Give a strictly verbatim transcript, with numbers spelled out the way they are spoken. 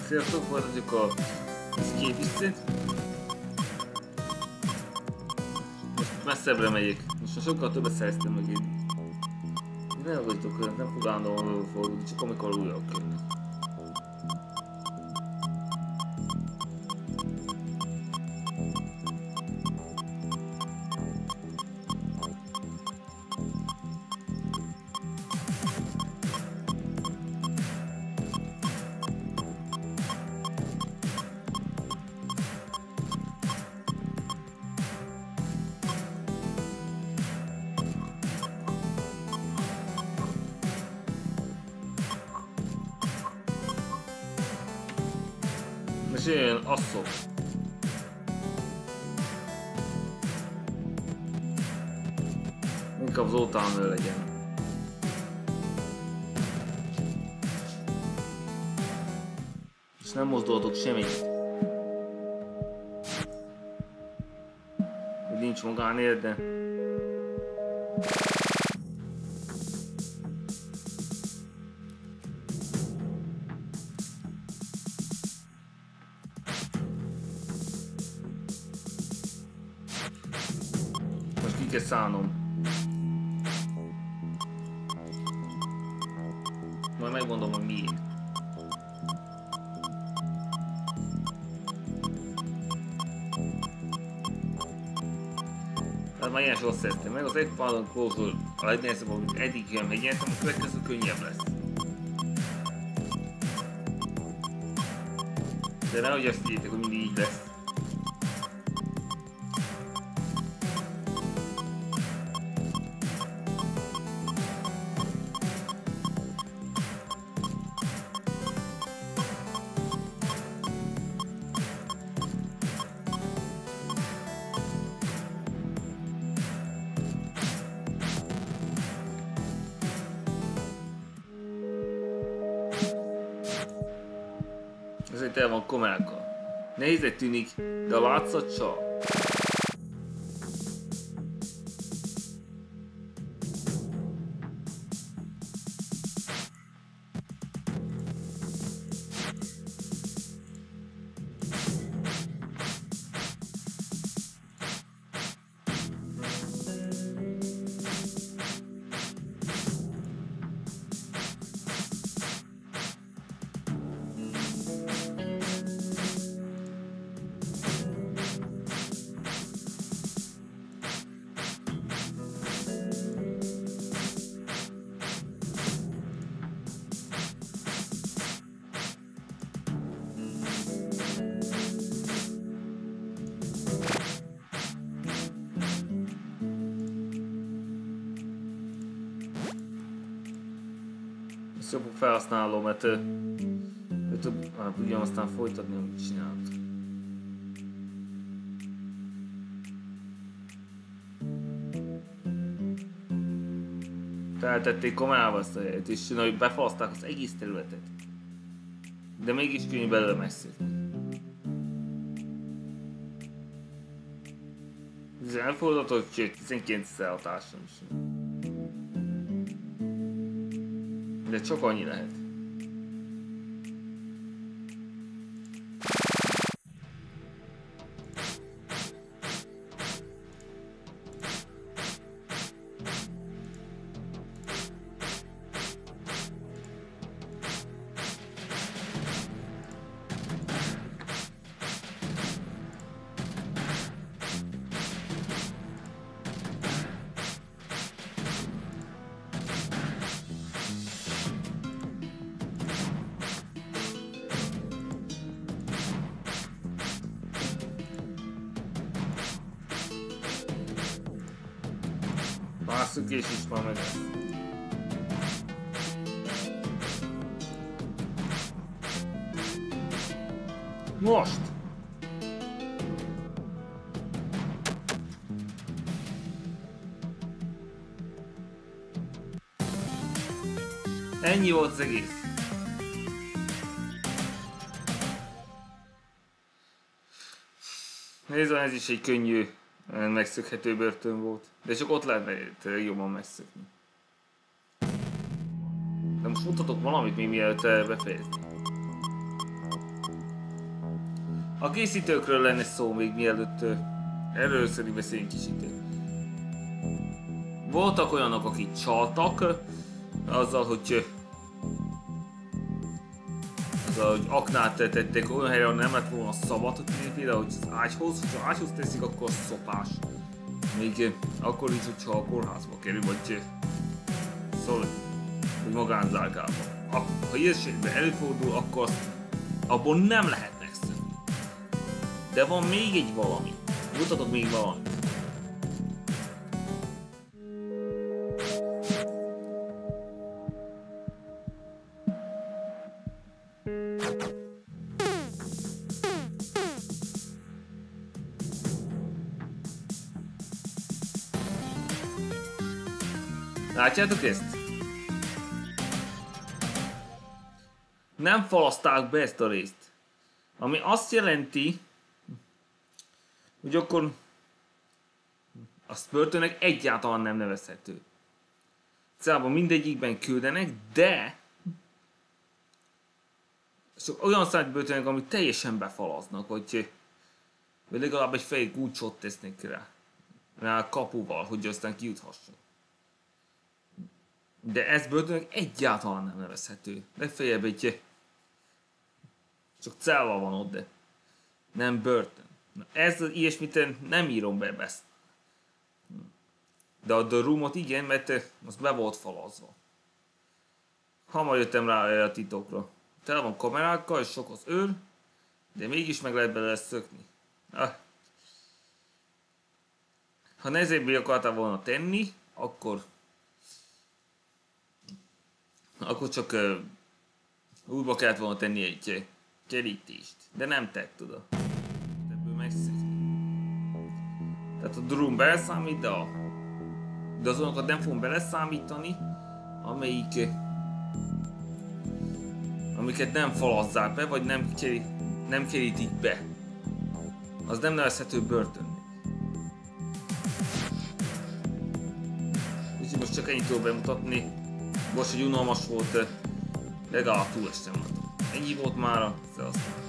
Sziasztok, folytatjuk a Escapistet. Most messzebbre megyek. Most sokkal többet szereztem meg én. Ne aggódjatok, nem fog állandóan fordulni, csak amikor újra jönnek. És jön asszok. Inkább Zoltán ő legyen. És nem mozdultok semmit. Hogy nincs magánélet, de... Ki kell szállnom. Majd megmondom, hogy miért. Hát már ilyen sor szereztem meg, az egy pálon kózol a legnehezebb, amit eddig ilyen megnyertem, a következő könnyebb lesz. De nehogy azt higgyétek, hogy mindig így lesz. Ez egy el van kamerákkal. Nehéznek tűnik, de a látszat csak. Ezt jobb felhasználom, mert ő, ő több, hát ugyan aztán folytatni, amit csinált. Feltették kamerába ezt a helyet, és hogy befalazták az egész területet. De mégis könnyű belőle messzítni. Ez elfordult, hogy tizenkilencszer hatásom is. De csak annyi lehet. Másszuk és is már meg. Most! Ennyi volt az egész. Nézd, ez is egy könnyű, megszökhető börtön volt. De csak ott lehet jobban megszökni. De most mutatok valamit még mielőtt befejezni. A készítőkről lenne szó még mielőtt erről szerint beszéljünk kicsit. Voltak olyanok, akik csaltak azzal, hogy azzal, hogy aknát tették olyan helyre, ahol nem lett volna szabad, hogy például, hogy az ágyhoz, ha ágyhoz teszik, akkor szopás. Még akkor is, hogyha a kórházba kerül, vagy szól, hogy magánzárkában. Ha ilyeségben előfordul, akkor abból nem lehet megszűnni. De van még egy valami. Mutatok még valamit. Látjátok ezt? Nem falaszták be ezt a részt. Ami azt jelenti, hogy akkor a börtönnek egyáltalán nem nevezhető. Szóval mindegyikben küldenek, de csak olyan számú börtönök, amit teljesen befalaznak, hogy, vagy legalább egy fél kulcsot tesznek rá, rá kapuval, hogy aztán kijuthasson. De ez börtönök egyáltalán nem nevezhető. Legfeljebb egy csak cella van ott, de nem börtön. Na, ez ilyesmit nem írom be ezt. De a The Roomot igen, mert az be volt falazva. Hamar jöttem rá erre a titokra. Tele van kamerákkal, és sok az őr, de mégis meg lehet bele szökni. Ah. Ha nehezebbé akartál volna tenni, akkor akkor csak uh, útba kellett volna tenni egy uh, kerítést, de nem tett, tudod. Ebből megszűnik. Tehát a drum beleszámít, de, a, de azonokat nem fogom beleszámítani, amelyik uh, amiket nem falazzák be, vagy nem, keri, nem kerítik be. Az nem nevezhető börtönnek. Úgyhogy most csak ennyit tudok bemutatni. Most, hogy unalmas volt, legalább túlestem. Ennyi volt mára, szevasztok!